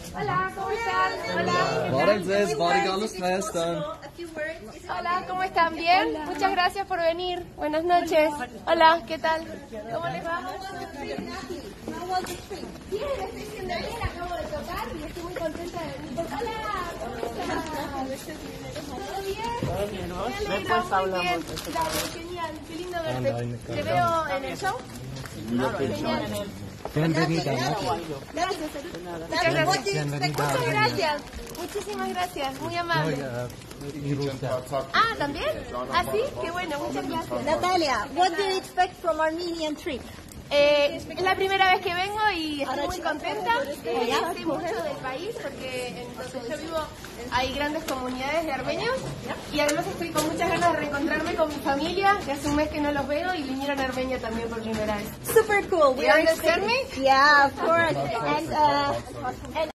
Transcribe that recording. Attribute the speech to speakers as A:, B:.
A: Hola, ¿cómo están? Hola. Hola, ¿cómo están? ¿Bien? Muchas gracias por venir. Buenas noches. Hola, ¿qué tal? ¿Cómo les va? Bien, estoy siendo bien, acabo de tocar y estoy muy contenta de venir. Hola, ¿cómo estás? ¿Todo bien? Me alegro, muy bien. Dale, genial, qué lindo verte. ¿Te veo en el show? Genial.
B: Bienvenida.
A: Gracias, muchas gracias. Muchas gracias. Muchísimas gracias, muy amable. Ah, ¿también? Ah, sí, qué bueno, muchas gracias.
C: Natalia, what do you expect from Armenian trip?
A: Es la primera vez que vengo y estoy muy contenta. Ya sé mucho del país porque en donde yo vivo hay grandes comunidades de armenios y además estoy con muchas ganas de reencontrarme con mi familia, que hace un mes que no los veo y vinieron a Armenia también por primera vez.
C: Super cool.
A: You understand me?
C: Yeah, of course. And